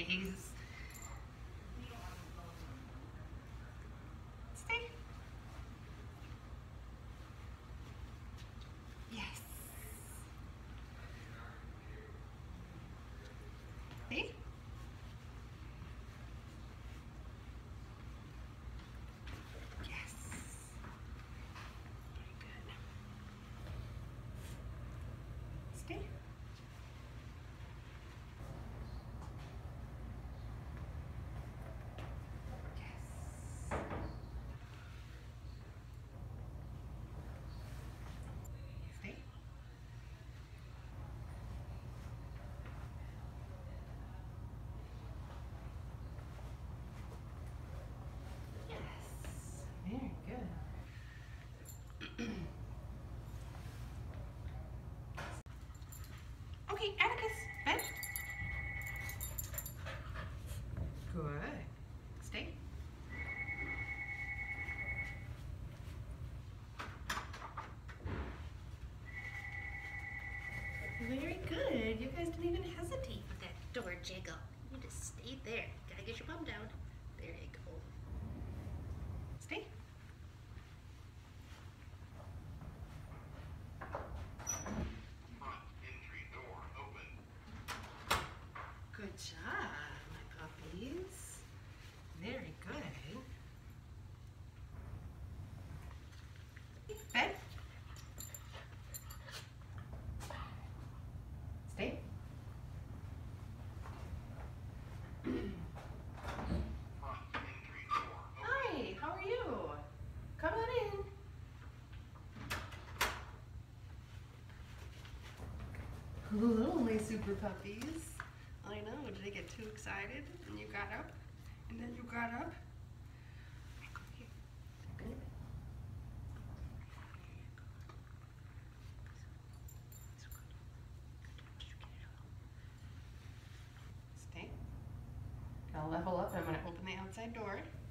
puppies. Stay. Yes. Stay. Yes. Very good. Stay. Stay. Yes. Very good. Okay, Atticus, bed. Good. Stay. Very good. You guys didn't even hesitate with that door jiggle. You just stayed there. Gotta get your bum down. There you go. Stay. Front entry door open. Good job, my puppies. Very good. Bed. Stay. Front entry door open. Hi, how are you? Come on in. Hello, my super puppies. I know, did I get too excited? And you got up? And then you got up? Come here. Come here. Stay. Gonna level up. I'm gonna open the outside door.